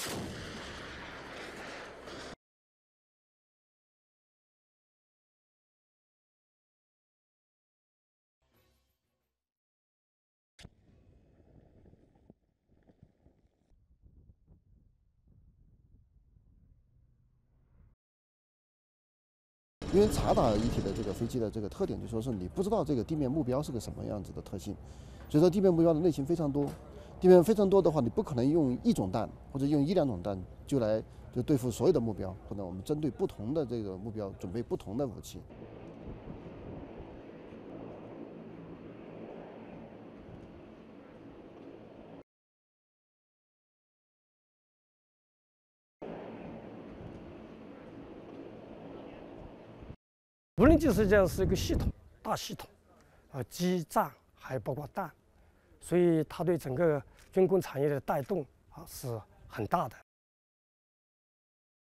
因为察打一体的这个飞机的这个特点，就说是你不知道这个地面目标是个什么样子的特性，所以说地面目标的类型非常多。地面非常多的话，你不可能用一种弹或者用一两种弹就对付所有的目标，或者我们针对不同的这个目标准备不同的武器。 无人机实际上是一个系统，大系统，机战还包括弹，所以它对整个军工产业的带动是很大的。